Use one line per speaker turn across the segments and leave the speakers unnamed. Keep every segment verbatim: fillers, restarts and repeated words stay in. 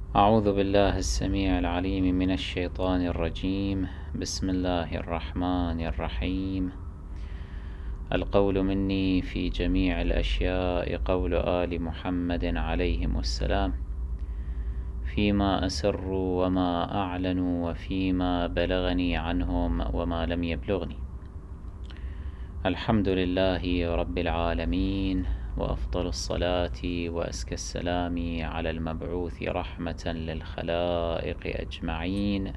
أعوذ بالله السميع العليم من الشيطان الرجيم. بسم الله الرحمن الرحيم. القول مني في جميع الأشياء قول آل محمد عليهم السلام، فيما أسروا وما أعلنوا وفيما بلغني عنهم وما لم يبلغني. الحمد لله رب العالمين، وأفضل الصلاة وأزكى السلام على المبعوث رحمة للخلائق أجمعين،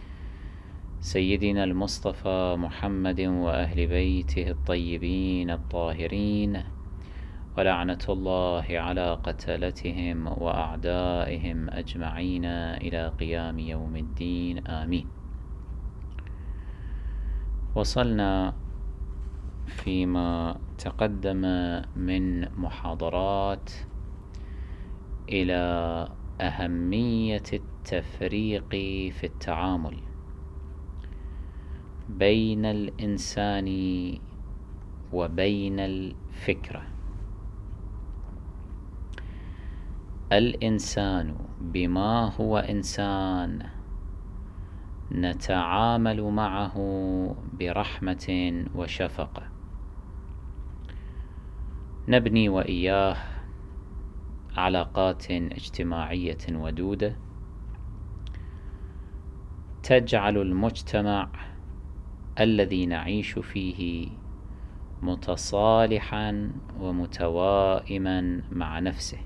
سيدنا المصطفى محمد وأهل بيته الطيبين الطاهرين، ولعنة الله على قتلتهم وأعدائهم أجمعين إلى قيام يوم الدين، آمين. وصلنا فيما تقدم من محاضرات إلى أهمية التفريق في التعامل بين الإنسان وبين الفكرة. الإنسان بما هو إنسان نتعامل معه برحمة وشفقة، نبني وإياه علاقات اجتماعية ودودة تجعل المجتمع الذي نعيش فيه متصالحا ومتوائما مع نفسه،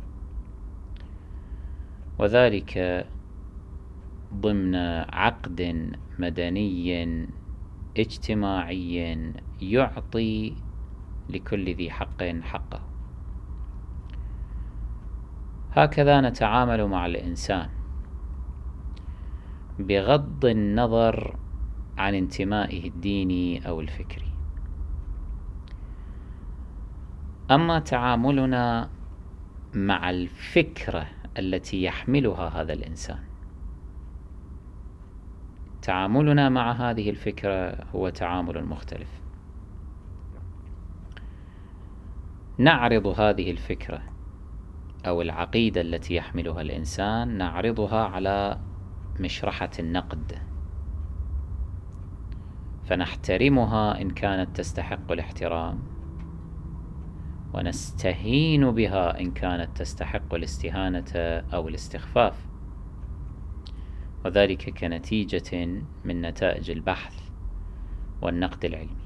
وذلك ضمن عقد مدني اجتماعي يعطي لكل ذي حق حقه. هكذا نتعامل مع الإنسان بغض النظر عن انتمائه الديني أو الفكري. أما تعاملنا مع الفكرة التي يحملها هذا الإنسان، تعاملنا مع هذه الفكرة هو تعامل مختلف. نعرض هذه الفكرة أو العقيدة التي يحملها الإنسان، نعرضها على مشرحة النقد، فنحترمها إن كانت تستحق الاحترام، ونستهين بها إن كانت تستحق الاستهانة أو الاستخفاف، وذلك كنتيجة من نتائج البحث والنقد العلمي.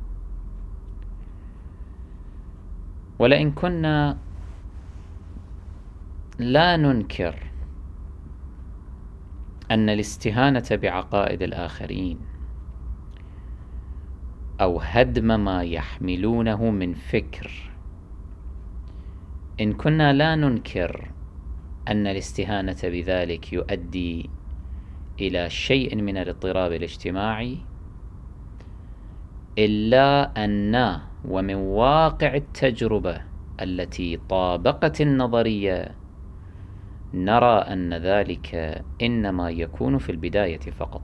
ولئن كنا لا ننكر أن الاستهانة بعقائد الآخرين أو هدم ما يحملونه من فكر، إن كنا لا ننكر أن الاستهانة بذلك يؤدي إلى شيء من الاضطراب الاجتماعي، إلا أن ومن واقع التجربة التي طابقت النظرية نرى أن ذلك إنما يكون في البداية فقط.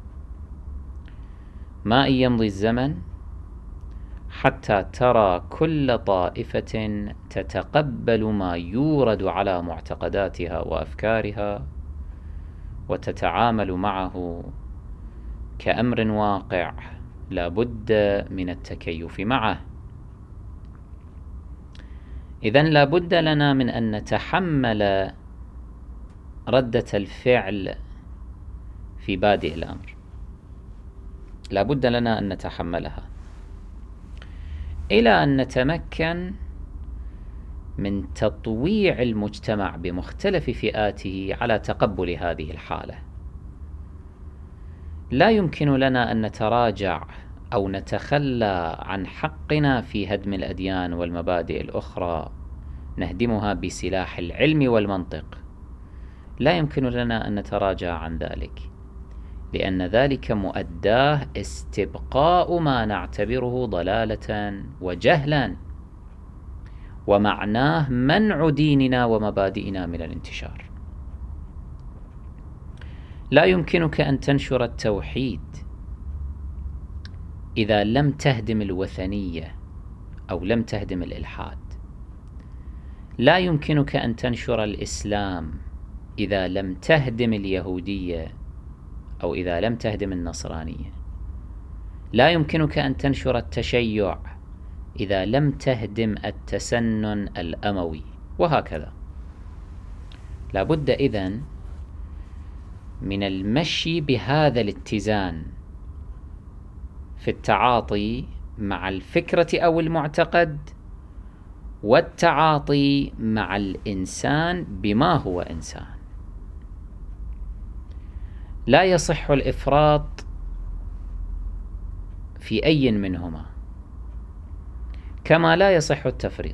ما إن يمضي الزمن حتى ترى كل طائفة تتقبل ما يورد على معتقداتها وأفكارها وتتعامل معه كأمر واقع لا بد من التكيف معه. إذن لا بد لنا من أن نتحمل ردة الفعل في بادئ الأمر، لا بد لنا أن نتحملها إلى أن نتمكن من تطويع المجتمع بمختلف فئاته على تقبل هذه الحالة. لا يمكن لنا أن نتراجع أو نتخلى عن حقنا في هدم الأديان والمبادئ الأخرى، نهدمها بسلاح العلم والمنطق. لا يمكن لنا أن نتراجع عن ذلك، لأن ذلك مؤداه استبقاء ما نعتبره ضلالة وجهلا، ومعناه منع ديننا ومبادئنا من الانتشار. لا يمكنك أن تنشر التوحيد إذا لم تهدم الوثنية أو لم تهدم الإلحاد. لا يمكنك أن تنشر الإسلام إذا لم تهدم اليهودية أو إذا لم تهدم النصرانية، لا يمكنك أن تنشر التشيع إذا لم تهدم التسنن الأموي، وهكذا. لابد إذن من المشي بهذا الاتزان في التعاطي مع الفكرة أو المعتقد، والتعاطي مع الإنسان بما هو إنسان. لا يصح الإفراط في أي منهما، كما لا يصح التفريط.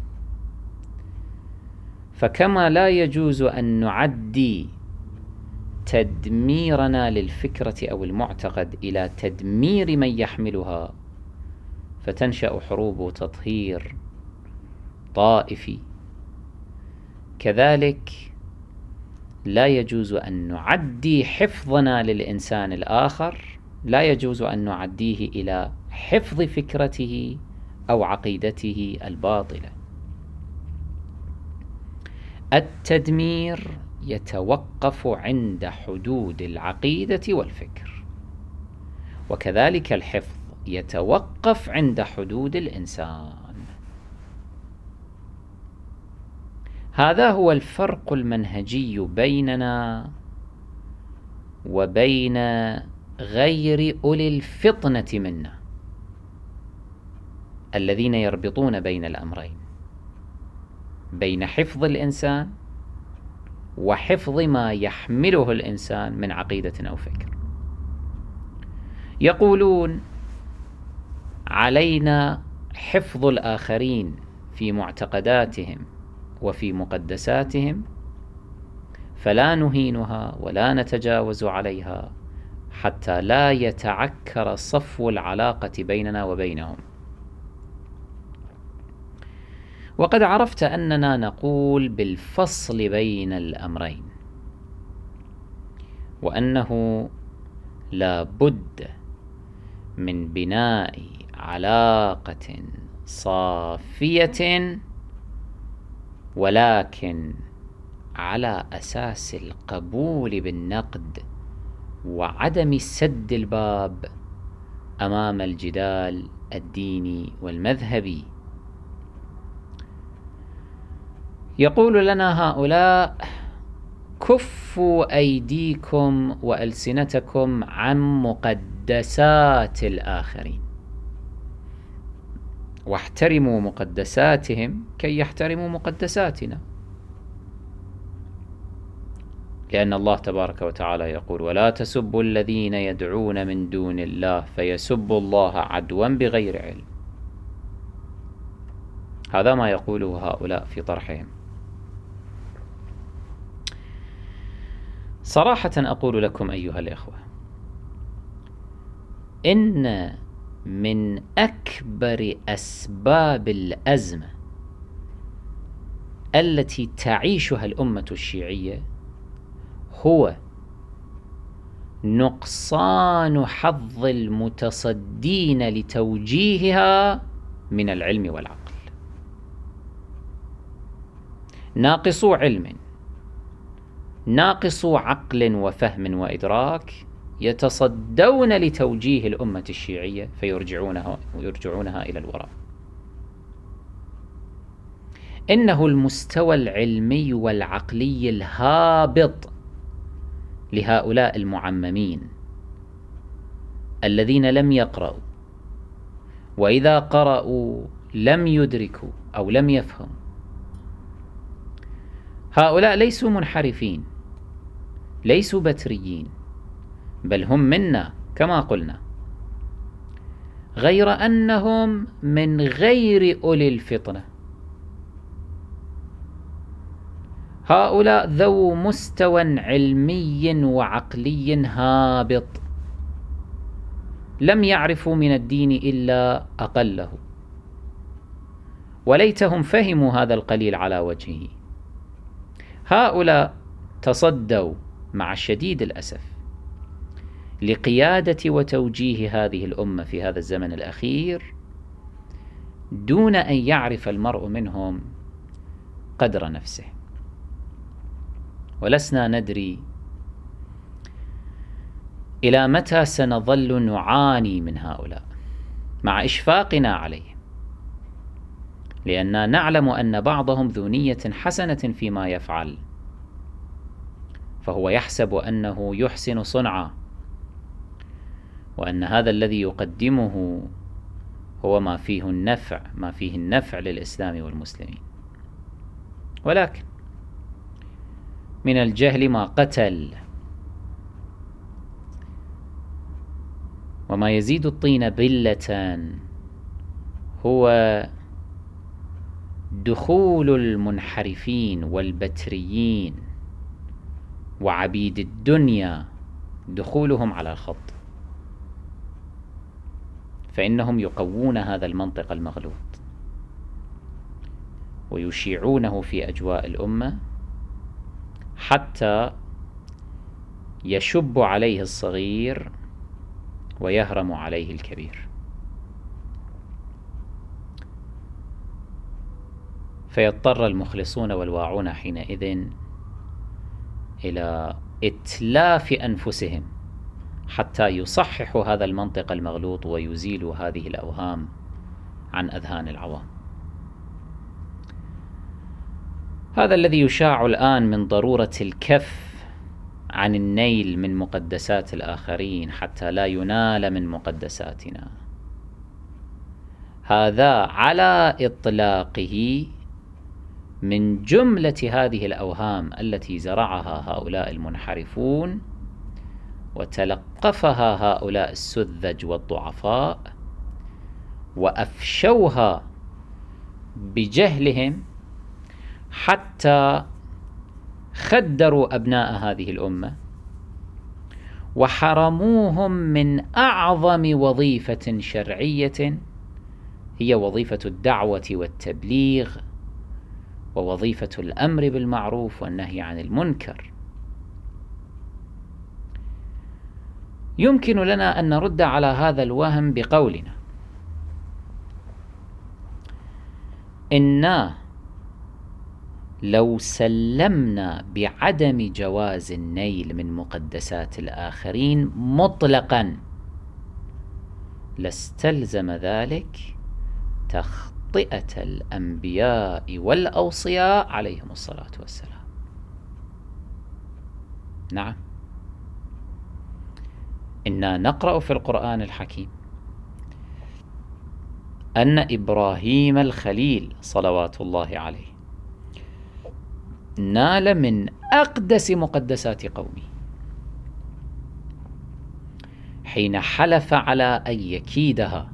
فكما لا يجوز أن نعدي تدميرنا للفكرة أو المعتقد إلى تدمير من يحملها فتنشأ حروب تطهير طائفي، كذلك لا يجوز أن نعدي حفظنا للإنسان الآخر، لا يجوز أن نعديه إلى حفظ فكرته أو عقيدته الباطلة. التدمير يتوقف عند حدود العقيدة والفكر، وكذلك الحفظ يتوقف عند حدود الإنسان. هذا هو الفرق المنهجي بيننا وبين غير أولي الفطنة منا، الذين يربطون بين الأمرين، بين حفظ الإنسان وحفظ ما يحمله الإنسان من عقيدة أو فكر. يقولون علينا حفظ الآخرين في معتقداتهم وفي مقدساتهم، فلا نهينها ولا نتجاوز عليها حتى لا يتعكر صفو العلاقة بيننا وبينهم. وقد عرفت أننا نقول بالفصل بين الأمرين، وأنه لا بد من بناء علاقة صافية، ولكن على أساس القبول بالنقد وعدم سد الباب أمام الجدال الديني والمذهبي. يقول لنا هؤلاء: كفوا أيديكم وألسنتكم عن مقدسات الآخرين، واحترموا مقدساتهم كي يحترموا مقدساتنا، لأن الله تبارك وتعالى يقول: ولا تسبوا الذين يدعون من دون الله فيسبوا الله عدوا بغير علم. هذا ما يقوله هؤلاء في طرحهم. صراحة أقول لكم أيها الإخوة، إن من أكبر أسباب الأزمة التي تعيشها الأمة الشيعية هو نقصان حظ المتصدين لتوجيهها من العلم والعقل. ناقصو علم، ناقصو عقل وفهم وإدراك يتصدون لتوجيه الأمة الشيعية فيرجعونها ويرجعونها إلى الوراء. إنه المستوى العلمي والعقلي الهابط لهؤلاء المعممين الذين لم يقرأوا، وإذا قرأوا لم يدركوا أو لم يفهموا. هؤلاء ليسوا منحرفين، ليسوا بتريين، بل هم منا كما قلنا، غير أنهم من غير أولي الفطنة. هؤلاء ذو مستوى علمي وعقلي هابط، لم يعرفوا من الدين إلا أقله، وليتهم فهموا هذا القليل على وجهه. هؤلاء تصدوا مع شديد الأسف لقيادة وتوجيه هذه الأمة في هذا الزمن الأخير دون أن يعرف المرء منهم قدر نفسه. ولسنا ندري إلى متى سنظل نعاني من هؤلاء مع إشفاقنا عليهم، لأننا نعلم أن بعضهم ذو نية حسنة فيما يفعل، فهو يحسب أنه يحسن صنعا، وأن هذا الذي يقدمه هو ما فيه النفع ما فيه النفع للإسلام والمسلمين. ولكن من الجهل ما قتل، وما يزيد الطين بلة هو دخول المنحرفين والبتريين وعبيد الدنيا، دخولهم على الخط، فإنهم يقوون هذا المنطق المغلوط ويشيعونه في أجواء الأمة حتى يشب عليه الصغير ويهرم عليه الكبير، فيضطر المخلصون والواعون حينئذ إلى إتلاف أنفسهم حتى يصححوا هذا المنطق المغلوط ويزيلوا هذه الأوهام عن أذهان العوام. هذا الذي يشاع الآن من ضرورة الكف عن النيل من مقدسات الآخرين حتى لا ينال من مقدساتنا، هذا على إطلاقه من جملة هذه الأوهام التي زرعها هؤلاء المنحرفون وتلقفها هؤلاء السذج والضعفاء وأفشوها بجهلهم حتى خدروا أبناء هذه الأمة وحرموهم من أعظم وظيفة شرعية هي وظيفة الدعوة والتبليغ ووظيفة الأمر بالمعروف والنهي عن المنكر. يمكن لنا أن نرد على هذا الوهم بقولنا إنا لو سلمنا بعدم جواز النيل من مقدسات الآخرين مطلقا لاستلزم ذلك تخطئة الأنبياء والأوصياء عليهم الصلاة والسلام. نعم، إنا نقرأ في القرآن الحكيم أن إبراهيم الخليل صلوات الله عليه نال من أقدس مقدسات قومه حين حلف على أن يكيدها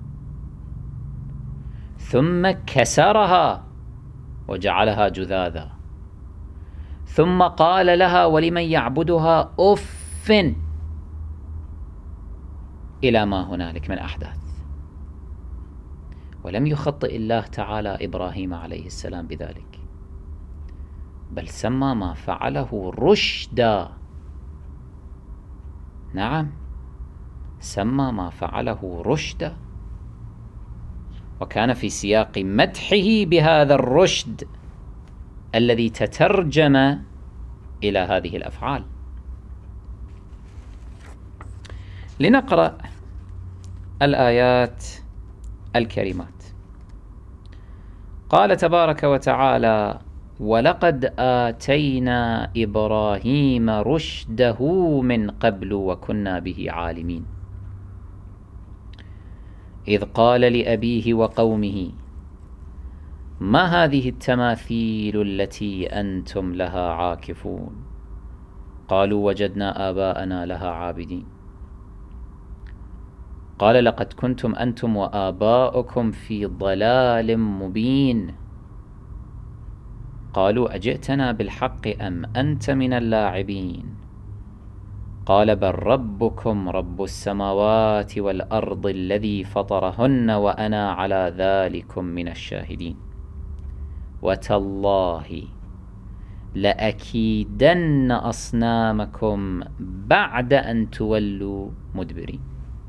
ثم كسرها وجعلها جذاذا، ثم قال لها ولمن يعبدها أف إلى ما هنالك من أحداث. ولم يخطئ الله تعالى إبراهيم عليه السلام بذلك، بل سمى ما فعله رشدا. نعم، سمى ما فعله رشدا، وكان في سياق مدحه بهذا الرشد الذي تترجم إلى هذه الأفعال. لنقرأ الآيات الكريمات. قال تبارك وتعالى: ولقد آتينا إبراهيم رشده من قبل وكنا به عالمين، إذ قال لأبيه وقومه ما هذه التماثيل التي أنتم لها عاكفون؟ قالوا وجدنا آباءنا لها عابدين. قال لقد كنتم أنتم وآباؤكم في ضلال مبين. قالوا أجئتنا بالحق أم أنت من اللاعبين؟ قال بل ربكم رب السماوات والأرض الذي فطرهن وأنا على ذلكم من الشاهدين، وتالله لأكيدن أصنامكم بعد أن تولوا مدبرين.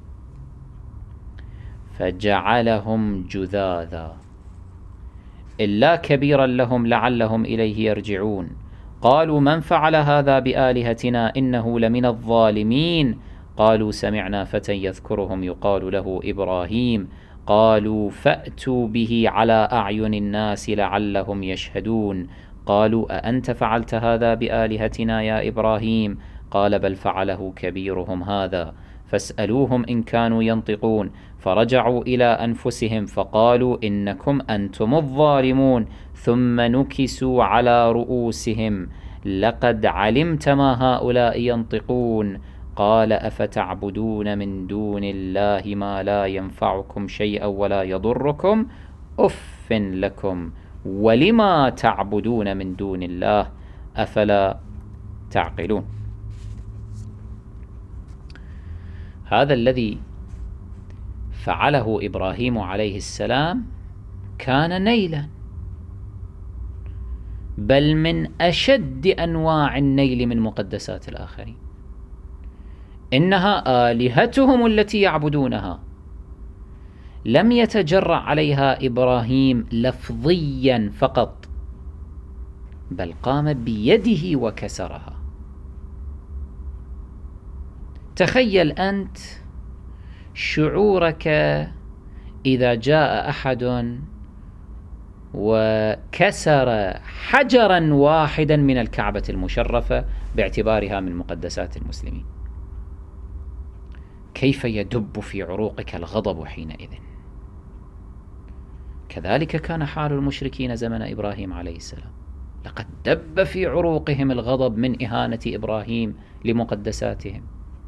فجعلهم جذاذا إلا كبيرا لهم لعلهم إليه يرجعون، قالوا من فعل هذا بآلهتنا إنه لمن الظالمين. قالوا سمعنا فتى يذكرهم يقال له إبراهيم. قالوا فأتوا به على أعين الناس لعلهم يشهدون. قالوا أأنت فعلت هذا بآلهتنا يا إبراهيم؟ قال بل فعله كبيرهم هذا فاسألوهم إن كانوا ينطقون. فرجعوا إلى أنفسهم فقالوا إنكم أنتم الظالمون. ثم نكسوا على رؤوسهم لقد علمت ما هؤلاء ينطقون. قال أفتعبدون من دون الله ما لا ينفعكم شيئا ولا يضركم أف لكم ولما تعبدون من دون الله أفلا تعقلون. هذا الذي فعله إبراهيم عليه السلام كان نيلا، بل من أشد أنواع النيل من مقدسات الآخرين. إنها آلهتهم التي يعبدونها. لم يتجرأ عليها إبراهيم لفظيا فقط، بل قام بيده وكسرها. تخيل أنت شعورك إذا جاء أحد وكسر حجرا واحدا من الكعبة المشرفة باعتبارها من مقدسات المسلمين، كيف يدب في عروقك الغضب حينئذ؟ كذلك كان حال المشركين زمن إبراهيم عليه السلام، لقد دب في عروقهم الغضب من إهانة إبراهيم لمقدساتهم،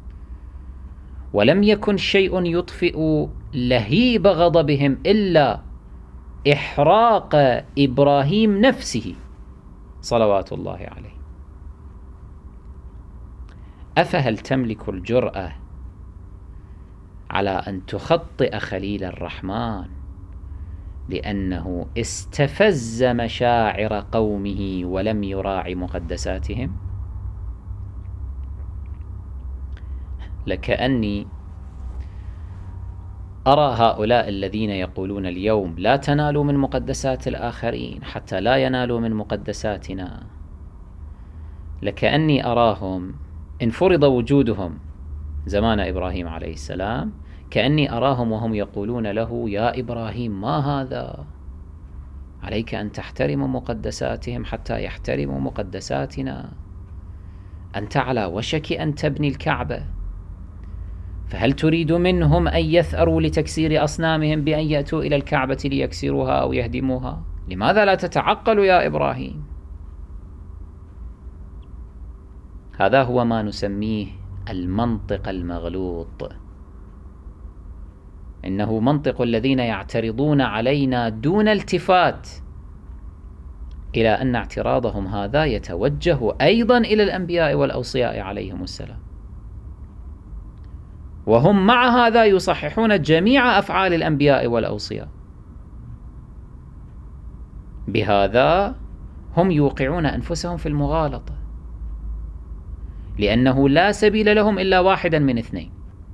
ولم يكن شيء يطفئ لهيب غضبهم إلا إحراق إبراهيم نفسه صلوات الله عليه. أفهل تملك الجرأة على أن تخطئ خليل الرحمن لأنه استفز مشاعر قومه ولم يراعي مقدساتهم؟ لكأني أرى هؤلاء الذين يقولون اليوم لا تنالوا من مقدسات الآخرين حتى لا ينالوا من مقدساتنا، لكأني أراهم إن فرض وجودهم زمان إبراهيم عليه السلام، كأني أراهم وهم يقولون له يا إبراهيم ما هذا؟ عليك أن تحترم مقدساتهم حتى يحترموا مقدساتنا. أنت على وشك أن تبني الكعبة، فهل تريد منهم أن يثأروا لتكسير أصنامهم بأن يأتوا إلى الكعبة ليكسروها أو يهدموها؟ لماذا لا تتعقل يا إبراهيم؟ هذا هو ما نسميه المنطق المغلوط. إنه منطق الذين يعترضون علينا دون التفات إلى أن اعتراضهم هذا يتوجه أيضا إلى الأنبياء والأوصياء عليهم السلام، وهم مع هذا يصححون جميع أفعال الأنبياء والأوصياء. بهذا هم يوقعون أنفسهم في المغالطة، لأنه لا سبيل لهم إلا واحدا من اثنين: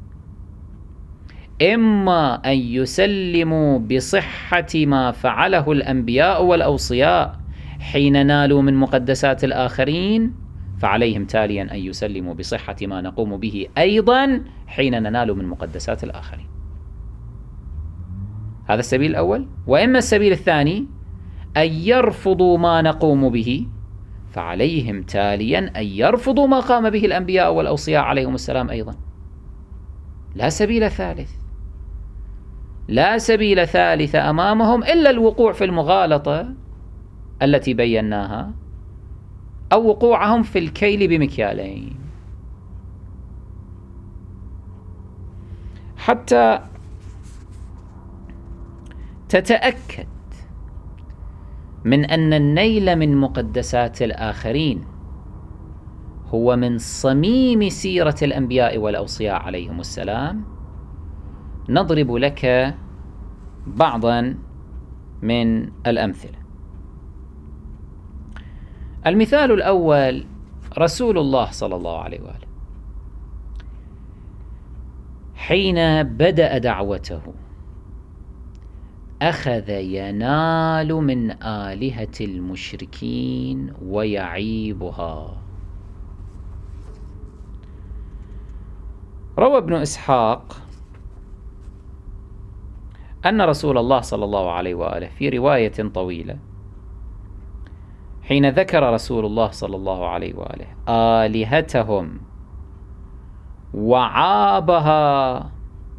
إما أن يسلموا بصحة ما فعله الأنبياء والأوصياء حين نالوا من مقدسات الآخرين، فعليهم تاليا أن يسلموا بصحة ما نقوم به أيضا حين ننال من مقدسات الآخرين. هذا السبيل الأول. وإما السبيل الثاني أن يرفضوا ما نقوم به، فعليهم تاليا أن يرفضوا ما قام به الأنبياء والأوصياء عليهم السلام أيضا. لا سبيل ثالث، لا سبيل ثالث أمامهم إلا الوقوع في المغالطة التي بيناها، أو وقوعهم في الكيل بمكيالين. حتى تتأكد من أن النيل من مقدسات الآخرين هو من صميم سيرة الأنبياء والأوصياء عليهم السلام، نضرب لك بعضا من الأمثلة. المثال الأول رسول الله صلى الله عليه وآله حين بدأ دعوته أخذ ينال من آلهة المشركين ويعيبها. روى ابن إسحاق أن رسول الله صلى الله عليه وآله في رواية طويلة حين ذكر رسول الله صلى الله عليه وآله آلهتهم وعابها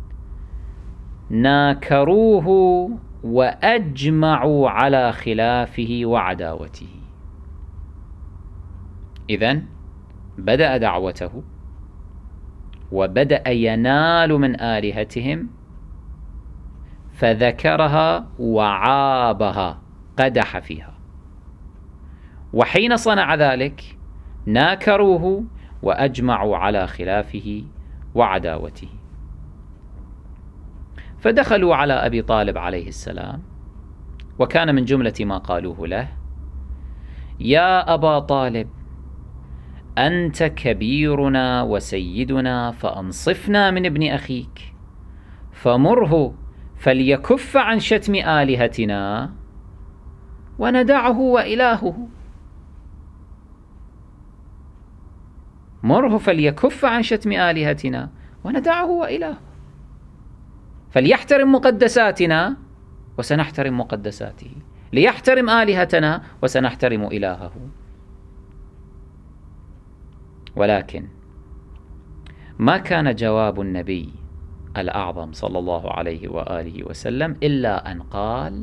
ناكروه وأجمعوا على خلافه وعداوته. إذن بدأ دعوته وبدأ ينال من آلهتهم فذكرها وعابها، قدح فيها، وحين صنع ذلك ناكروه وأجمعوا على خلافه وعداوته. فدخلوا على أبي طالب عليه السلام، وكان من جملة ما قالوه له: يا أبا طالب، أنت كبيرنا وسيدنا، فأنصفنا من ابن أخيك، فمره فليكف عن شتم آلهتنا وندعه وإلهه. مره فليكف عن شتم آلهتنا وندعه وإلهه، فليحترم مقدساتنا وسنحترم مقدساته، ليحترم آلهتنا وسنحترم إلهه. ولكن ما كان جواب النبي الأعظم صلى الله عليه وآله وسلم إلا أن قال: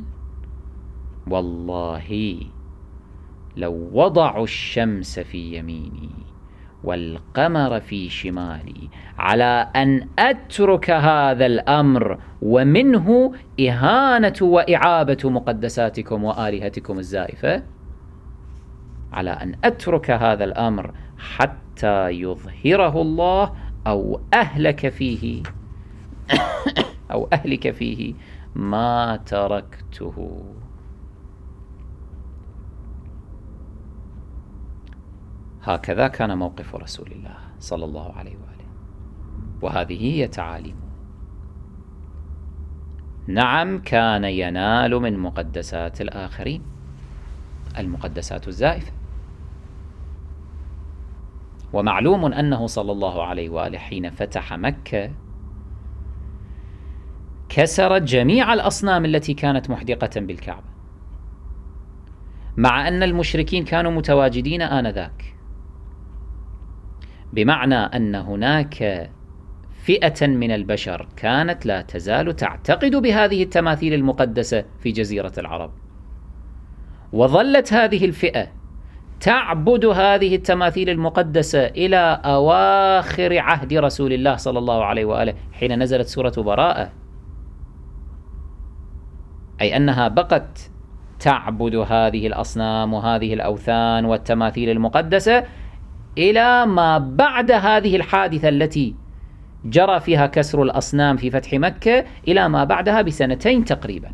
والله لو وضعوا الشمس في يميني والقمر في شمالي على أن أترك هذا الأمر ومنه إهانة وإعابة مقدساتكم وآلهتكم الزائفة، على أن أترك هذا الأمر حتى يظهره الله أو أهلك فيه أو أهلك فيه ما تركته. هكذا كان موقف رسول الله صلى الله عليه وآله، وهذه هي تعاليمه. نعم، كان ينال من مقدسات الآخرين، المقدسات الزائفة، ومعلوم أنه صلى الله عليه وآله حين فتح مكة كسر جميع الأصنام التي كانت محدقة بالكعبة، مع أن المشركين كانوا متواجدين آنذاك، بمعنى أن هناك فئة من البشر كانت لا تزال تعتقد بهذه التماثيل المقدسة في جزيرة العرب، وظلت هذه الفئة تعبد هذه التماثيل المقدسة إلى أواخر عهد رسول الله صلى الله عليه وآله حين نزلت سورة براءة، أي أنها بقت تعبد هذه الأصنام وهذه الأوثان والتماثيل المقدسة إلى ما بعد هذه الحادثة التي جرى فيها كسر الأصنام في فتح مكة، إلى ما بعدها بسنتين تقريبا.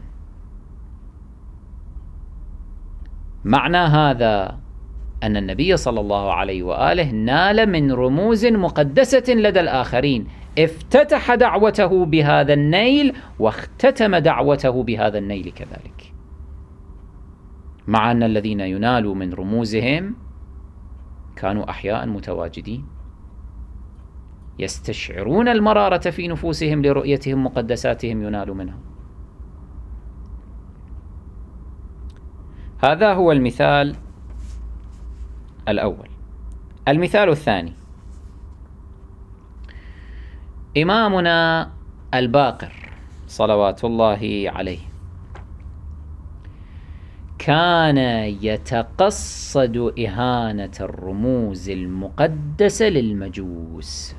معنى هذا أن النبي صلى الله عليه وآله نال من رموز مقدسة لدى الآخرين، افتتح دعوته بهذا النيل واختتم دعوته بهذا النيل كذلك، مع أن الذين ينالوا من رموزهم كانوا أحياء متواجدين يستشعرون المرارة في نفوسهم لرؤيتهم مقدساتهم ينال منها. هذا هو المثال الأول. المثال الثاني: إمامنا الباقر صلوات الله عليه كان يتقصد إهانة الرموز المقدسة للمجوس.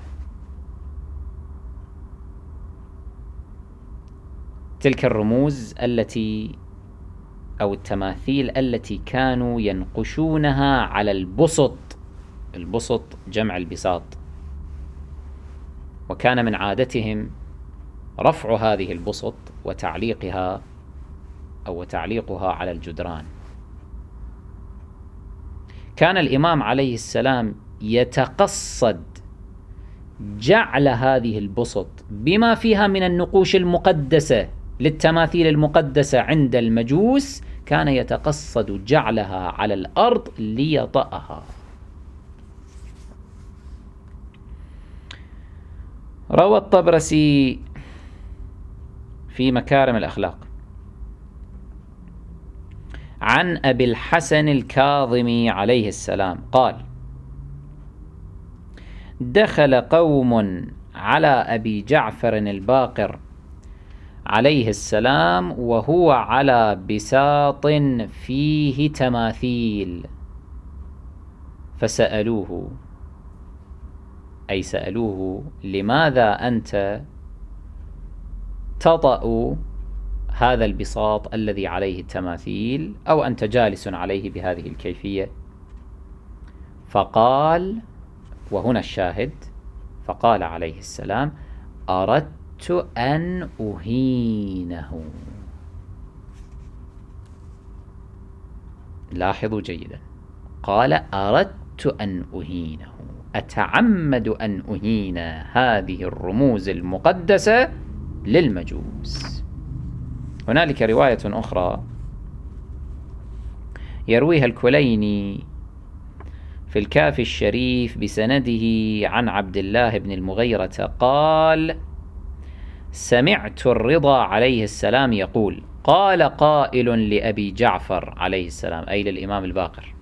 تلك الرموز التي أو التماثيل التي كانوا ينقشونها على البسط، البسط جمع البساط، وكان من عادتهم رفع هذه البسط وتعليقها أو تعليقها على الجدران. كان الإمام عليه السلام يتقصد جعل هذه البسط بما فيها من النقوش المقدسة للتماثيل المقدسة عند المجوس كان يتقصد جعلها على الأرض ليطأها. روى الطبرسي في مكارم الأخلاق عن أبي الحسن الكاظمي عليه السلام قال: دخل قوم على أبي جعفر الباقر عليه السلام وهو على بساط فيه تماثيل، فسألوه، أي سألوه: لماذا أنت تطأ هذا البساط الذي عليه التماثيل، أو أنت جالس عليه بهذه الكيفية؟ فقال، وهنا الشاهد، فقال عليه السلام: أردت أن أهينه. لاحظوا جيدا، قال: أردت أن أهينه، أتعمد أن أهين هذه الرموز المقدسة للمجوس. هنالك رواية أخرى يرويها الكليني في الكافي الشريف بسنده عن عبد الله بن المغيرة قال: سمعت الرضا عليه السلام يقول: قال قائل لأبي جعفر عليه السلام، أي للإمام الباقر: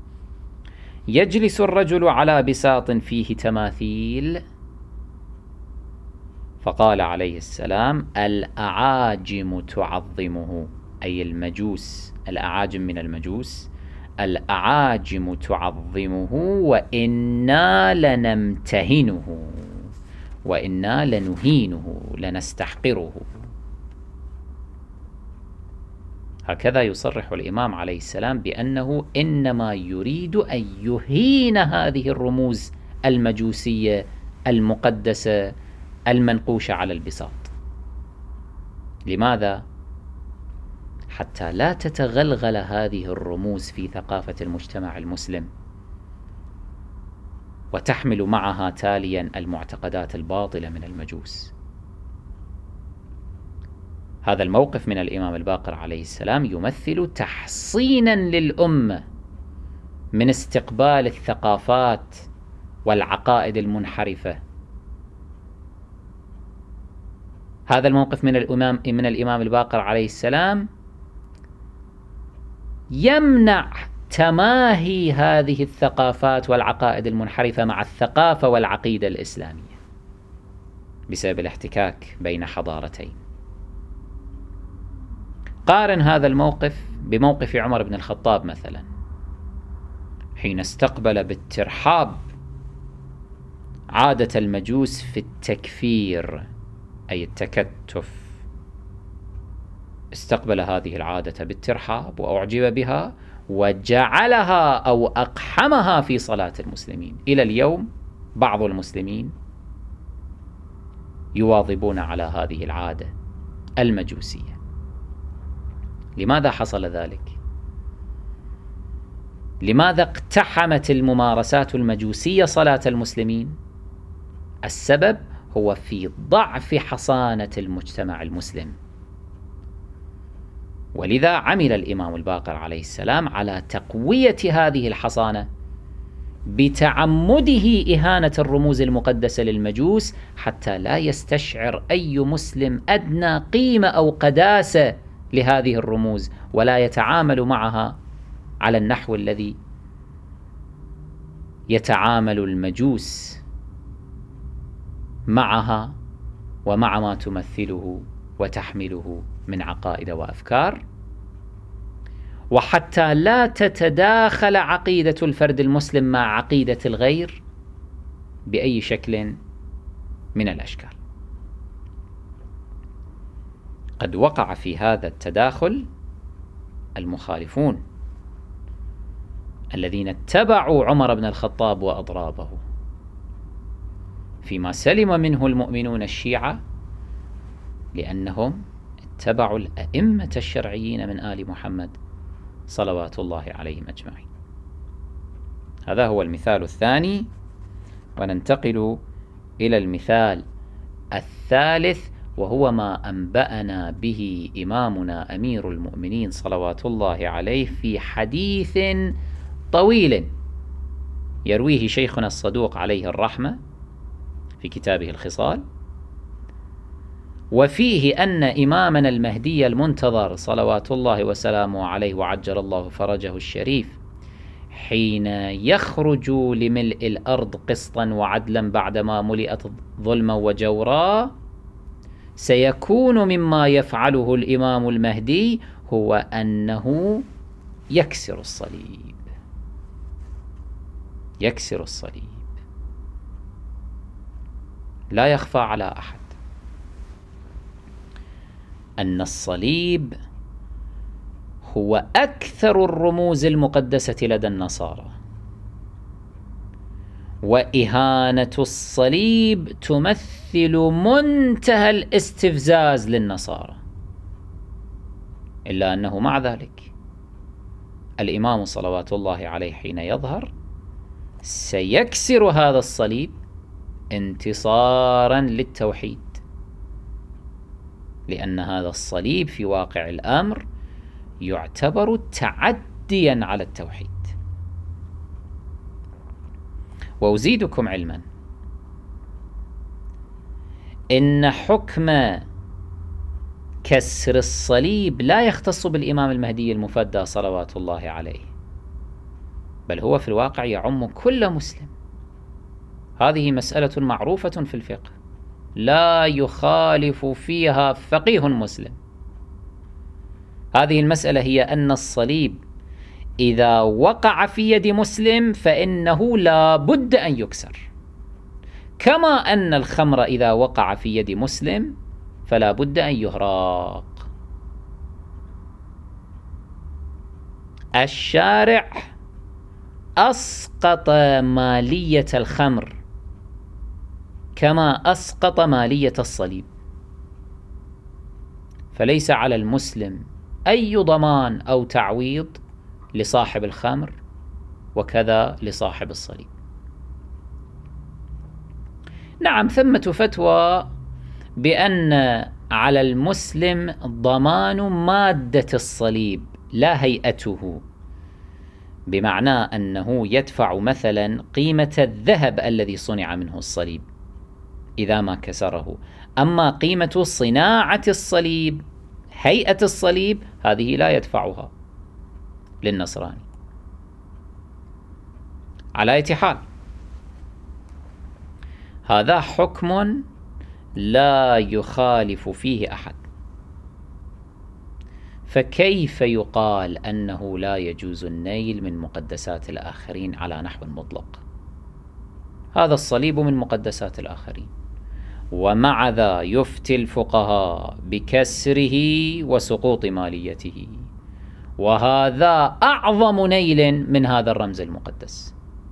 يجلس الرجل على بساط فيه تماثيل؟ فقال عليه السلام: الأعاجم تعظمه، أي المجوس، الأعاجم من المجوس، الأعاجم تعظمه وإنا لنمتهنه، وإنا لنهينه، لنستحقره. هكذا يصرح الإمام عليه السلام بأنه إنما يريد أن يهين هذه الرموز المجوسية المقدسة المنقوشة على البساط. لماذا؟ حتى لا تتغلغل هذه الرموز في ثقافة المجتمع المسلم وتحمل معها تاليا المعتقدات الباطلة من المجوس. هذا الموقف من الإمام الباقر عليه السلام يمثل تحصينا للأمة من استقبال الثقافات والعقائد المنحرفة. هذا الموقف من الإمام من الإمام الباقر عليه السلام يمنع تماهي هذه الثقافات والعقائد المنحرفة مع الثقافة والعقيدة الإسلامية بسبب الاحتكاك بين حضارتين. قارن هذا الموقف بموقف عمر بن الخطاب مثلا، حين استقبل بالترحاب عادة المجوس في التكفير، أي التكتف. استقبل هذه العادة بالترحاب وأعجب بها وجعلها أو أقحمها في صلاة المسلمين. إلى اليوم بعض المسلمين يواظبون على هذه العادة المجوسية. لماذا حصل ذلك؟ لماذا اقتحمت الممارسات المجوسية صلاة المسلمين؟ السبب هو في ضعف حصانة المجتمع المسلم. ولذا عمل الإمام الباقر عليه السلام على تقوية هذه الحصانة بتعمده إهانة الرموز المقدسة للمجوس، حتى لا يستشعر أي مسلم أدنى قيمة أو قداسة لهذه الرموز، ولا يتعامل معها على النحو الذي يتعامل المجوس معها ومع ما تمثله وتحمله من عقائد وأفكار، وحتى لا تتداخل عقيدة الفرد المسلم مع عقيدة الغير بأي شكل من الأشكال. قد وقع في هذا التداخل المخالفون الذين اتبعوا عمر بن الخطاب وأضرابه، فيما سلم منه المؤمنون الشيعة لأنهم اتبعوا الأئمة الشرعيين من آل محمد صلوات الله عليهم أجمعين. هذا هو المثال الثاني، وننتقل إلى المثال الثالث، وهو ما أنبأنا به إمامنا أمير المؤمنين صلوات الله عليه في حديث طويل يرويه شيخنا الصدوق عليه الرحمة في كتابه الخصال، وفيه أن إمامنا المهدي المنتظر صلوات الله وسلامه عليه وعجل الله فرجه الشريف حين يخرج لملء الأرض قسطا وعدلا بعدما ملئت ظلما وجورا سيكون مما يفعله الإمام المهدي هو أنه يكسر الصليب يكسر الصليب. لا يخفى على أحد أن الصليب هو أكثر الرموز المقدسة لدى النصارى، وإهانة الصليب تمثل منتهى الاستفزاز للنصارى، إلا أنه مع ذلك الإمام صلوات الله عليه حين يظهر سيكسر هذا الصليب انتصارا للتوحيد، لأن هذا الصليب في واقع الأمر يعتبر تعديا على التوحيد. وأزيدكم علما إن حكم كسر الصليب لا يختص بالإمام المهدي المفدى صلوات الله عليه، بل هو في الواقع يعم كل مسلم. هذه مسألة معروفة في الفقه لا يخالف فيها فقيه مسلم. هذه المسألة هي أن الصليب إذا وقع في يد مسلم فإنه لا بد أن يكسر، كما أن الخمر إذا وقع في يد مسلم فلا بد أن يهراق. الشارع أسقط مالية الخمر كما أسقط مالية الصليب، فليس على المسلم أي ضمان أو تعويض لصاحب الخمر وكذا لصاحب الصليب. نعم، ثمة فتوى بأن على المسلم ضمان مادة الصليب لا هيئته، بمعنى أنه يدفع مثلا قيمة الذهب الذي صنع منه الصليب إذا ما كسره، أما قيمة صناعة الصليب هيئة الصليب هذه لا يدفعها للنصراني. على أي حال هذا حكم لا يخالف فيه أحد، فكيف يقال أنه لا يجوز النيل من مقدسات الآخرين على نحو مطلق؟ هذا الصليب من مقدسات الآخرين، ومع ذا يفتي الفقهاء بكسره وسقوط ماليته، وهذا أعظم نيل من هذا الرمز المقدس.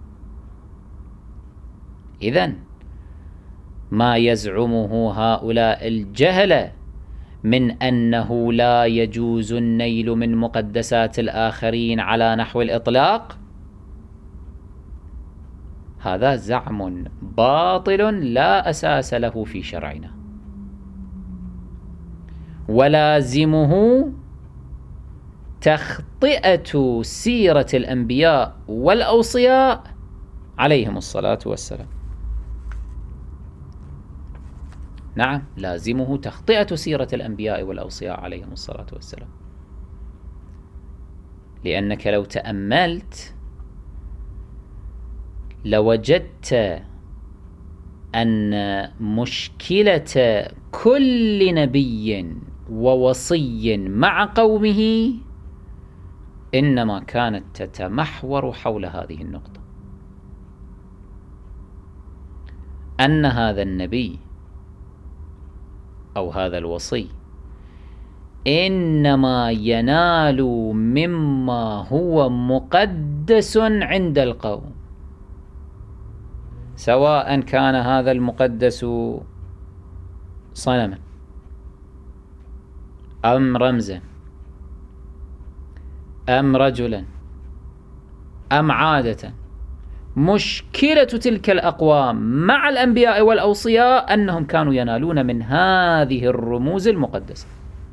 إذن ما يزعمه هؤلاء الجهلة من أنه لا يجوز النيل من مقدسات الآخرين على نحو الإطلاق هذا زعم باطل لا أساس له في شرعنا، ولازمه تخطئة سيرة الأنبياء والأوصياء عليهم الصلاة والسلام. نعم، لازمه تخطئة سيرة الأنبياء والأوصياء عليهم الصلاة والسلام، لأنك لو تأملت لوجدت أن مشكلة كل نبي ووصي مع قومه إنما كانت تتمحور حول هذه النقطة، أن هذا النبي أو هذا الوصي إنما ينال مما هو مقدس عند القوم، سواء كان هذا المقدس صنما أم رمزا أم رجلا أم عادة، مشكلة تلك الأقوام مع الأنبياء والأوصياء أنهم كانوا ينالون من هذه الرموز المقدسة.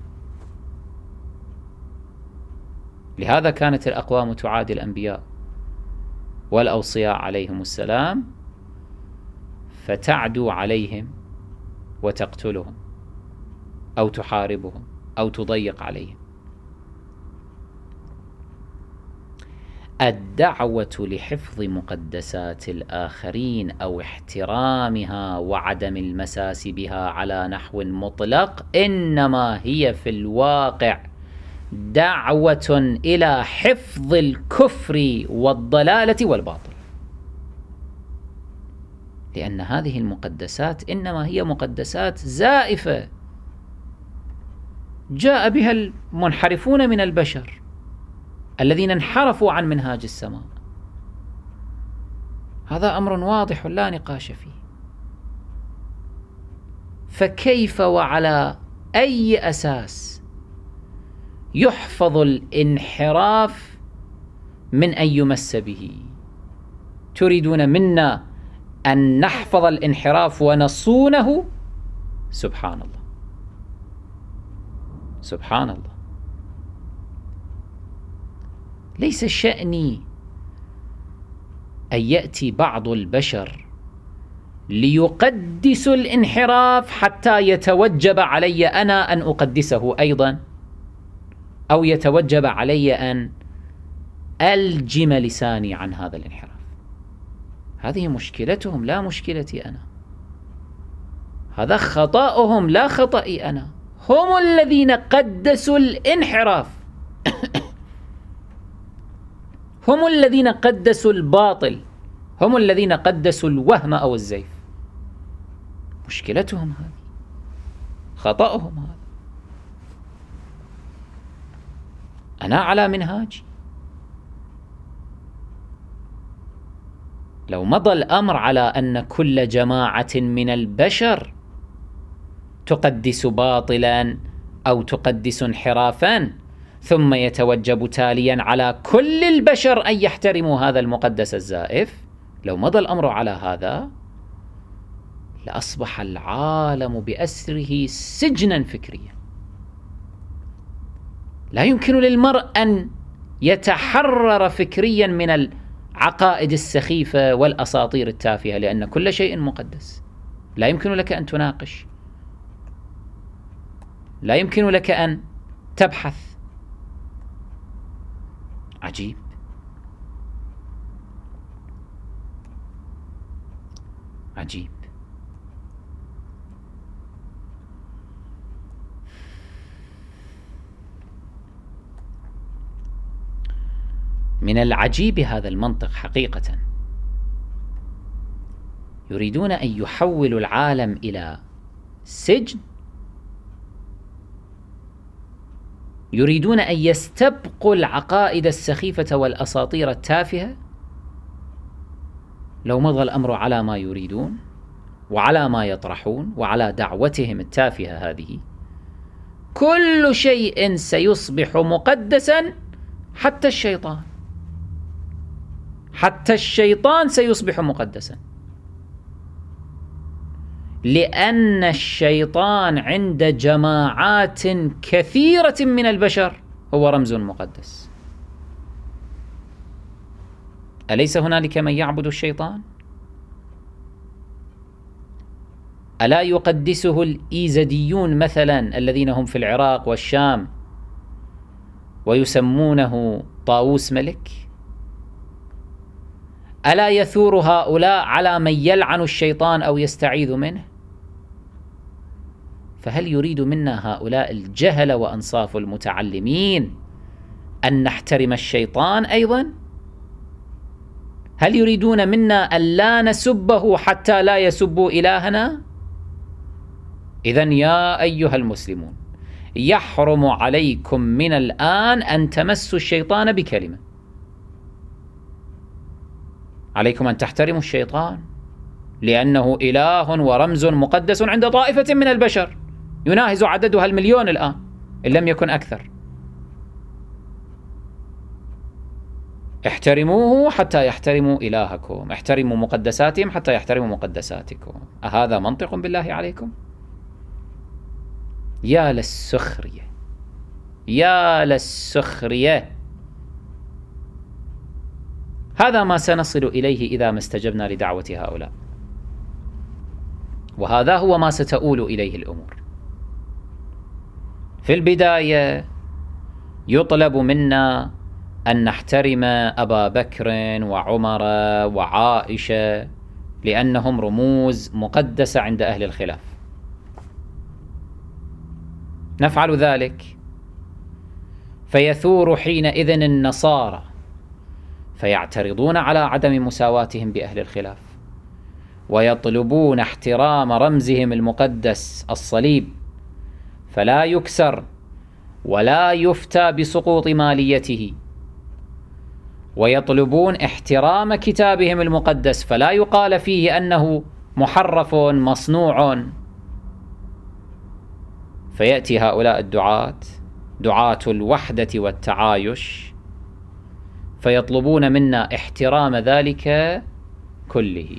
لهذا كانت الأقوام تعادي الأنبياء والأوصياء عليهم السلام، فتعدو عليهم وتقتلهم أو تحاربهم أو تضيق عليهم. الدعوة لحفظ مقدسات الآخرين أو احترامها وعدم المساس بها على نحو مطلق إنما هي في الواقع دعوة إلى حفظ الكفر والضلالة والباطل، لأن هذه المقدسات إنما هي مقدسات زائفة جاء بها المنحرفون من البشر الذين انحرفوا عن منهاج السماء. هذا أمر واضح لا نقاش فيه. فكيف وعلى أي أساس يحفظ الانحراف من أن يمس به؟ تريدون منا أن نحفظ الانحراف ونصونه؟ سبحان الله سبحان الله. ليس شأني أن يأتي بعض البشر ليقدسوا الانحراف حتى يتوجب علي أنا أن أقدسه أيضا، أو يتوجب علي أن ألجم لساني عن هذا الانحراف. هذه مشكلتهم لا مشكلتي أنا، هذا خطأهم لا خطئي أنا. هم الذين قدسوا الانحراف هم الذين قدسوا الباطل، هم الذين قدسوا الوهم أو الزيف. مشكلتهم هذه، خطأهم هذا. أنا على منهاجي. لو مضى الأمر على أن كل جماعة من البشر تقدس باطلا أو تقدس انحرافا، ثم يتوجب تاليا على كل البشر أن يحترموا هذا المقدس الزائف، لو مضى الأمر على هذا لأصبح العالم بأسره سجنا فكريا. لا يمكن للمرء أن يتحرر فكريا من العقائد السخيفة والأساطير التافهة، لأن كل شيء مقدس. لا يمكن لك أن تناقش، لا يمكن لك أن تبحث. عجيب. عجيب. من العجيب هذا المنطق حقيقة. يريدون أن يحولوا العالم إلى سجن، يريدون أن يستبقوا العقائد السخيفة والأساطير التافهة. لو مضى الأمر على ما يريدون وعلى ما يطرحون وعلى دعوتهم التافهة هذه، كل شيء سيصبح مقدسا، حتى الشيطان. حتى الشيطان سيصبح مقدسا، لأن الشيطان عند جماعات كثيرة من البشر هو رمز مقدس. أليس هنالك من يعبد الشيطان؟ ألا يقدسه الإيزديون مثلا الذين هم في العراق والشام ويسمونه طاووس ملك؟ ألا يثور هؤلاء على من يلعن الشيطان أو يستعيذ منه؟ فهل يريد منا هؤلاء الجهل وأنصاف المتعلمين أن نحترم الشيطان أيضا؟ هل يريدون منا أن لا نسبه حتى لا يسبوا إلهنا؟ إذن يا أيها المسلمون، يحرم عليكم من الآن أن تمسوا الشيطان بكلمة. عليكم أن تحترموا الشيطان، لأنه إله ورمز مقدس عند طائفة من البشر يناهز عددها المليون الآن إن لم يكن أكثر. احترموه حتى يحترموا إلهكم، احترموا مقدساتهم حتى يحترموا مقدساتكم. أهذا منطق بالله عليكم؟ يا للسخرية، يا للسخرية. هذا ما سنصل إليه إذا ما استجبنا لدعوة هؤلاء، وهذا هو ما ستؤول إليه الأمور. في البداية يطلب منا أن نحترم أبا بكر وعمر وعائشة لأنهم رموز مقدسة عند أهل الخلاف. نفعل ذلك، فيثور حينئذ النصارى فيعترضون على عدم مساواتهم بأهل الخلاف، ويطلبون احترام رمزهم المقدس الصليب فلا يكسر ولا يفتى بسقوط ماليته، ويطلبون احترام كتابهم المقدس فلا يقال فيه أنه محرف مصنوع. فيأتي هؤلاء الدعاة، دعاة الوحدة والتعايش، فيطلبون منا احترام ذلك كله.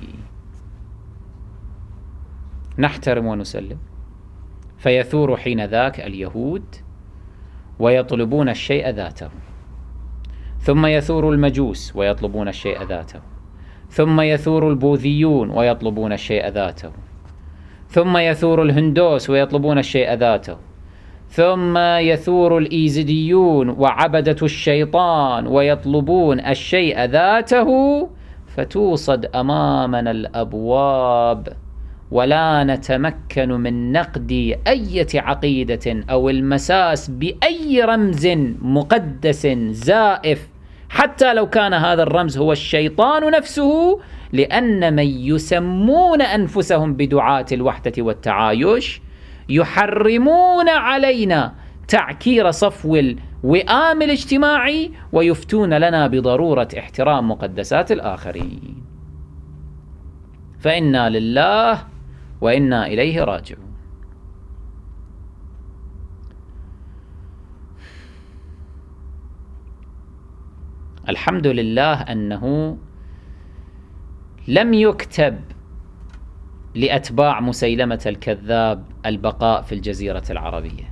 نحترم ونسلم. فيثور حين ذاك اليهود ويطلبون الشيء ذاته، ثم يثور المجوس ويطلبون الشيء ذاته، ثم يثور البوذيون ويطلبون الشيء ذاته، ثم يثور الهندوس ويطلبون الشيء ذاته، ثم يثور الإيزيديون وعبدة الشيطان ويطلبون الشيء ذاته، فتوصد أمامنا الأبواب ولا نتمكن من نقد أي عقيدة أو المساس بأي رمز مقدس زائف، حتى لو كان هذا الرمز هو الشيطان نفسه، لأن من يسمون أنفسهم بدعاة الوحدة والتعايش يحرمون علينا تعكير صفو الوئام الاجتماعي، ويفتون لنا بضرورة احترام مقدسات الآخرين. فإنا لله وإنا إليه راجعون. الحمد لله أنه لم يكتب لأتباع مسيلمة الكذاب البقاء في الجزيرة العربية،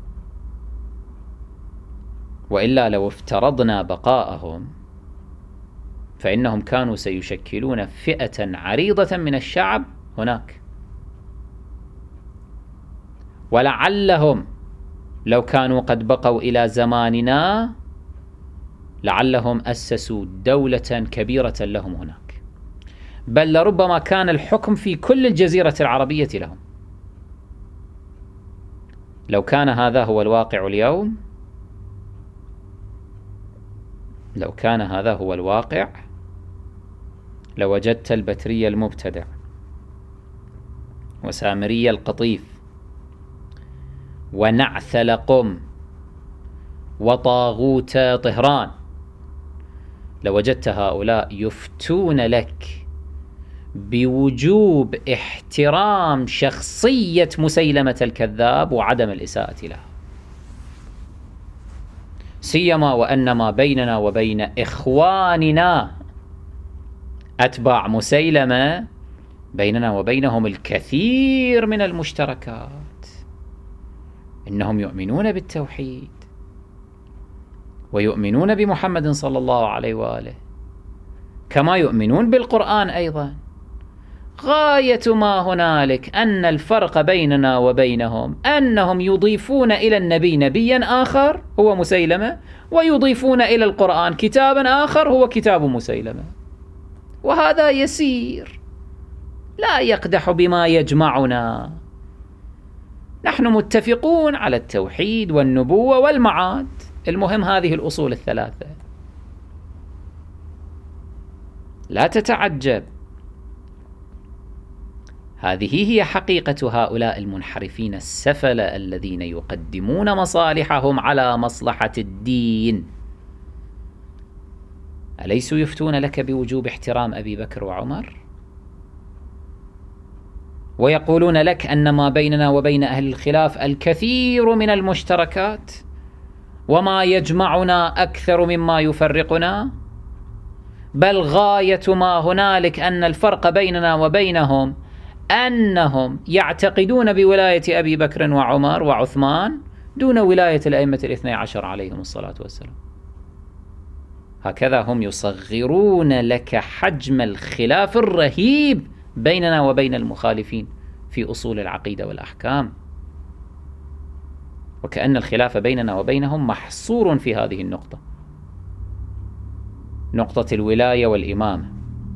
وإلا لو افترضنا بقاءهم فإنهم كانوا سيشكلون فئة عريضة من الشعب هناك، ولعلهم لو كانوا قد بقوا إلى زماننا لعلهم أسسوا دولة كبيرة لهم هناك، بل لربما كان الحكم في كل الجزيرة العربية لهم. لو كان هذا هو الواقع اليوم، لو كان هذا هو الواقع لوجدت البتري المبتدع وسامري القطيف ونعثل قم وطاغوت طهران، لوجدت هؤلاء يفتون لك بوجوب احترام شخصية مسيلمة الكذاب وعدم الإساءة له، سيما وأن ما بيننا وبين إخواننا أتباع مسيلمة بيننا وبينهم الكثير من المشتركات. إنهم يؤمنون بالتوحيد ويؤمنون بمحمد صلى الله عليه وآله، كما يؤمنون بالقرآن أيضا. غاية ما هنالك أن الفرق بيننا وبينهم أنهم يضيفون إلى النبي نبيا آخر هو مسيلمة، ويضيفون إلى القرآن كتابا آخر هو كتاب مسيلمة، وهذا يسير لا يقدح بما يجمعنا. نحن متفقون على التوحيد والنبوة والمعاد، المهم هذه الأصول الثلاثة. لا تتعجب، هذه هي حقيقة هؤلاء المنحرفين السفلة الذين يقدمون مصالحهم على مصلحة الدين. أليسوا يفتون لك بوجوب احترام أبي بكر وعمر؟ ويقولون لك أن ما بيننا وبين أهل الخلاف الكثير من المشتركات، وما يجمعنا أكثر مما يفرقنا. بل غاية ما هنالك أن الفرق بيننا وبينهم أنهم يعتقدون بولاية أبي بكر وعمر وعثمان دون ولاية الأئمة الاثني عشر عليهم الصلاة والسلام. هكذا هم يصغرون لك حجم الخلاف الرهيب بيننا وبين المخالفين في أصول العقيدة والأحكام، وكأن الخلاف بيننا وبينهم محصور في هذه النقطة، نقطة الولاية والإمامة.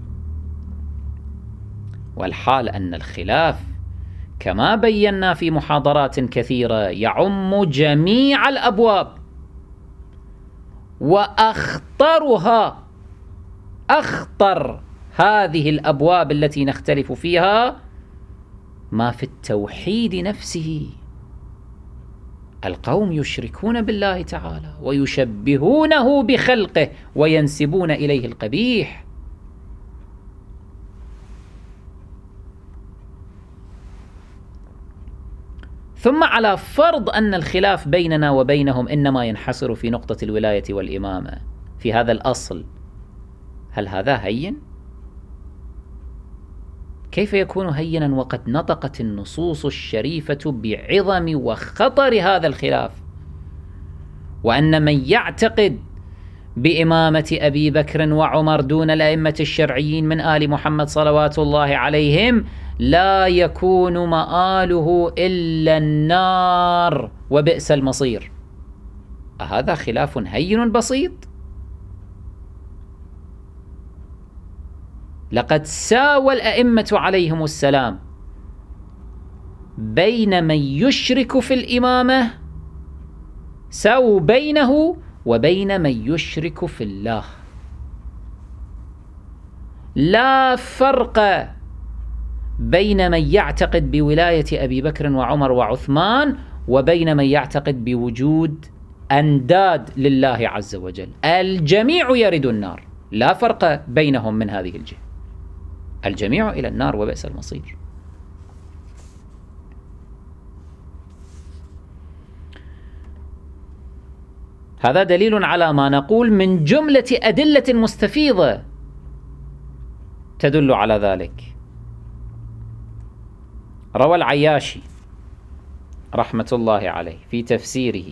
والحال أن الخلاف كما بينا في محاضرات كثيرة يعم جميع الأبواب، وأخطرها أخطر هذه الأبواب التي نختلف فيها ما في التوحيد نفسه. القوم يشركون بالله تعالى ويشبهونه بخلقه وينسبون إليه القبيح. ثم على فرض أن الخلاف بيننا وبينهم إنما ينحصر في نقطة الولاية والإمامة في هذا الأصل، هل هذا هين؟ كيف يكون هينا وقد نطقت النصوص الشريفة بعظم وخطر هذا الخلاف، وأن من يعتقد بإمامة أبي بكر وعمر دون الأئمة الشرعيين من آل محمد صلوات الله عليهم لا يكون مآله إلا النار وبئس المصير؟ أهذا خلاف هين بسيط؟ لقد ساوى الأئمة عليهم السلام بين من يشرك في الإمامة، ساووا بينه وبين من يشرك في الله. لا فرق بين من يعتقد بولاية أبي بكر وعمر وعثمان وبين من يعتقد بوجود أنداد لله عز وجل، الجميع يرد النار، لا فرق بينهم من هذه الجهة، الجميع إلى النار وبئس المصير. هذا دليل على ما نقول من جملة أدلة مستفيضة تدل على ذلك. روى العياشي رحمة الله عليه في تفسيره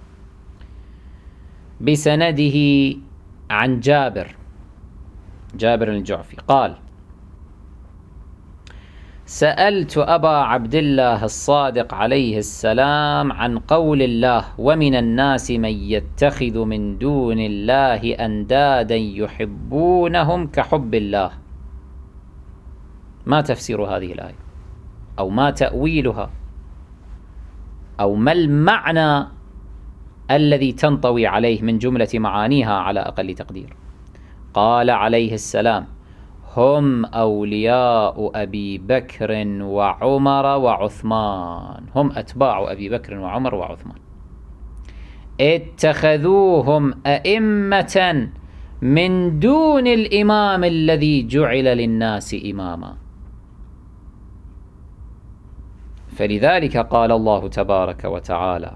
بسنده عن جابر جابر الجعفي قال: سألت أبا عبد الله الصادق عليه السلام عن قول الله: ومن الناس من يتخذ من دون الله أندادا يحبونهم كحب الله. ما تفسير هذه الآية؟ أو ما تأويلها؟ أو ما المعنى الذي تنطوي عليه من جملة معانيها على أقل تقدير؟ قال عليه السلام: هم أولياء أبي بكر وعمر وعثمان، هم أتباع أبي بكر وعمر وعثمان، اتخذوهم أئمة من دون الإمام الذي جعل للناس إماما. فلذلك قال الله تبارك وتعالى: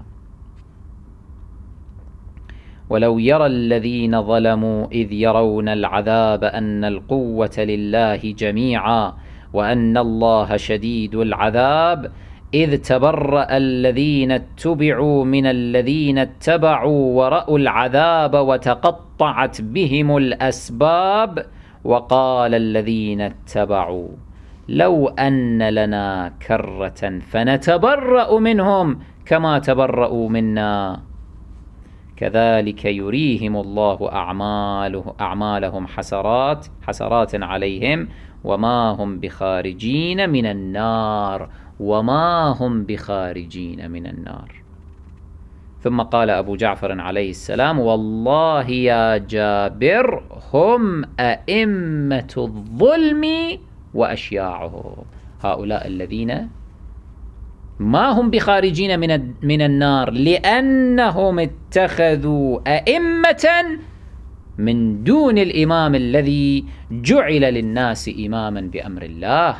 ولو يرى الذين ظلموا إذ يرون العذاب أن القوة لله جميعا وأن الله شديد العذاب إذ تبرأ الذين اتبعوا من الذين اتبعوا ورأوا العذاب وتقطعت بهم الأسباب وقال الذين اتبعوا لو أن لنا كرة فنتبرأ منهم كما تبرأوا منا كذلك يريهم الله أعماله أعمالهم حسرات حسرات عليهم وما هم بخارجين من النار وما هم بخارجين من النار. ثم قال أبو جعفر عليه السلام: والله يا جابر هم أئمة الظلم وأشياعهم، هؤلاء الذين ما هم بخارجين من من النار لأنهم اتخذوا أئمة من دون الإمام الذي جعل للناس إماما بأمر الله.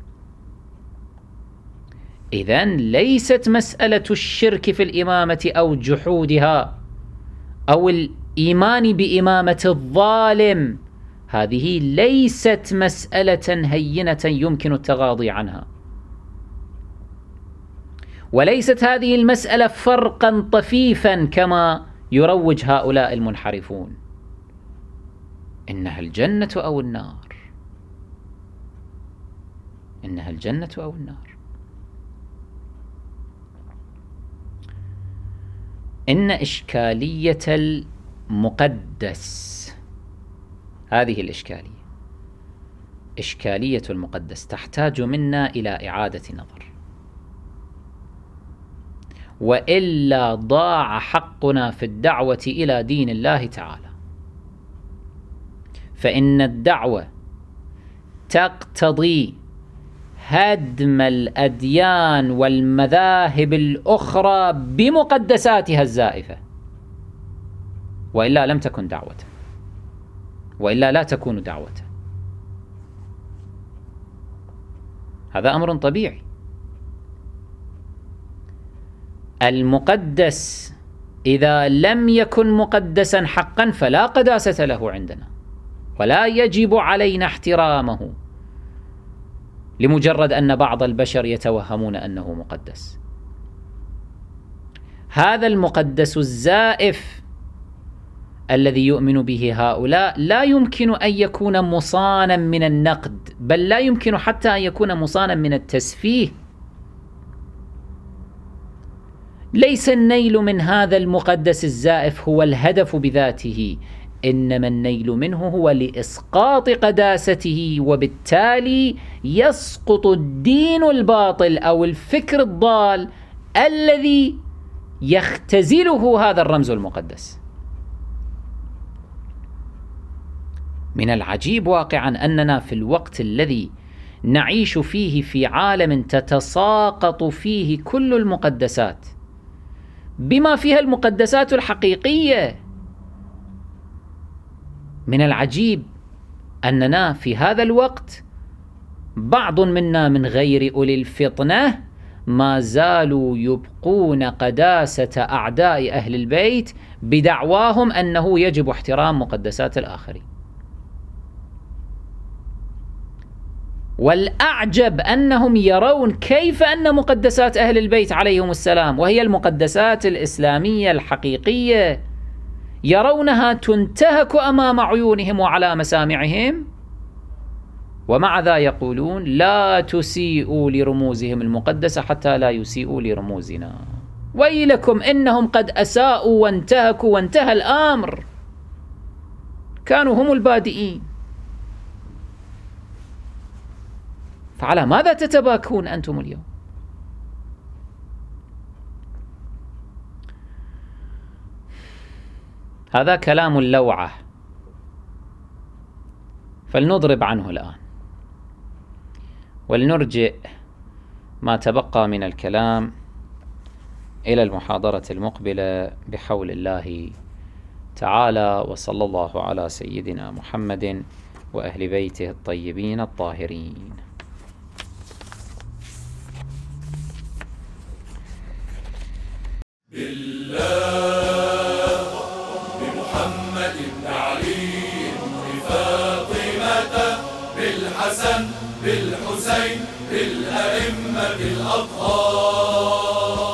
إذن ليست مسألة الشرك في الإمامة أو جحودها أو الإيمان بإمامة الظالم هذه ليست مسألة هينة يمكن التغاضي عنها، وليست هذه المسألة فرقا طفيفا كما يروج هؤلاء المنحرفون. إنها الجنة أو النار، إنها الجنة أو النار. إن إشكالية المقدس، هذه الإشكالية، إشكالية المقدس تحتاج منا إلى إعادة نظر، وإلا ضاع حقنا في الدعوة إلى دين الله تعالى. فإن الدعوة تقتضي هدم الأديان والمذاهب الأخرى بمقدساتها الزائفة، وإلا لم تكن دعوة، وإلا لا تكون دعوة. هذا أمر طبيعي. المقدس إذا لم يكن مقدسا حقا فلا قداسة له عندنا، ولا يجب علينا احترامه لمجرد أن بعض البشر يتوهمون أنه مقدس. هذا المقدس الزائف الذي يؤمن به هؤلاء لا يمكن أن يكون مصانا من النقد، بل لا يمكن حتى أن يكون مصانا من التسفيه. ليس النيل من هذا المقدس الزائف هو الهدف بذاته، إنما النيل منه هو لإسقاط قداسته، وبالتالي يسقط الدين الباطل أو الفكر الضال الذي يختزله هذا الرمز المقدس. من العجيب واقعا أننا في الوقت الذي نعيش فيه في عالم تتساقط فيه كل المقدسات بما فيها المقدسات الحقيقية، من العجيب أننا في هذا الوقت بعض منا من غير أولي الفطنة ما زالوا يبقون قداسة أعداء أهل البيت بدعواهم أنه يجب احترام مقدسات الآخرين. والأعجب أنهم يرون كيف أن مقدسات أهل البيت عليهم السلام، وهي المقدسات الإسلامية الحقيقية، يرونها تنتهك أمام عيونهم وعلى مسامعهم، ومع ذا يقولون لا تسيئوا لرموزهم المقدسة حتى لا يسيئوا لرموزنا. ويلكم إنهم قد أساءوا وانتهكوا وانتهى الأمر، كانوا هم البادئين. فعلى ماذا تتباكون أنتم اليوم؟ هذا كلام اللوعة، فلنضرب عنه الآن ولنرجئ ما تبقى من الكلام إلى المحاضرة المقبلة بحول الله تعالى. وصلى الله على سيدنا محمد وأهل بيته الطيبين الطاهرين.
بالله بمحمد بن علي بفاطمة بالحسن بالحسين بالأئمة الأطهار.